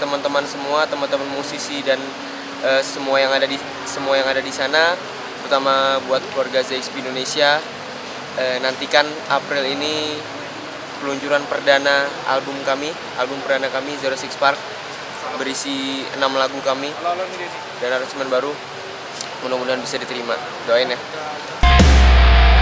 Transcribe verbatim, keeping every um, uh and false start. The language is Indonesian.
teman-teman semua, teman-teman musisi dan uh, semua yang ada di semua yang ada di sana, terutama buat keluarga Z X P Indonesia. Uh, nantikan April ini peluncuran perdana album kami, album perdana kami Zero Six Park, berisi enam lagu kami dan aransemen baru. Mudah-mudahan bisa diterima. Doain ya.